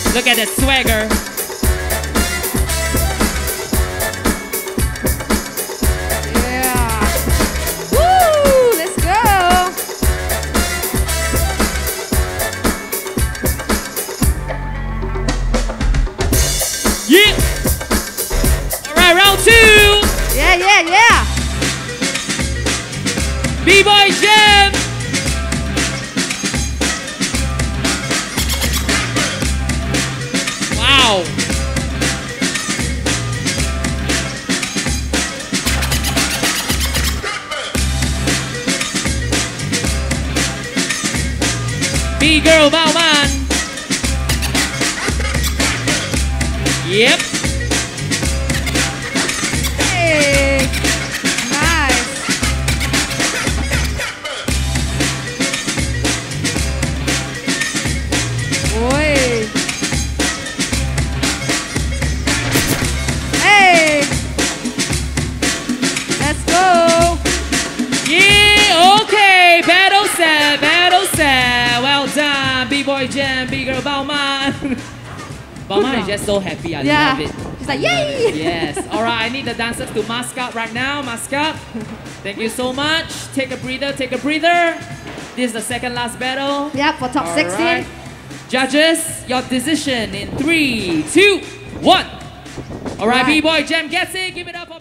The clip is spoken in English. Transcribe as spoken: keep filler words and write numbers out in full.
Look at that swagger. Yeah. Woo! Let's go. Yeah. All right, round two. Yeah, yeah, yeah. B-Boy Jam. Wow. B-Girl Bao Man. Yep. Hey. Nice. Oi. Hey. Let's go. Yeah, okay. Battle set, battle set. Well done. B-Boy Jam, B-Girl Bao Man. Bao Man is just so happy. I Yeah. love it. She's like, I love yay! it. Yes. All right, I need the dancers to mask up right now. Mask up. Thank you so much. Take a breather, take a breather. This is the second last battle. Yep, for top All sixteen. right. Judges, your decision in three, two, one. All right, Right. B-Boy Jam gets it. Give it up for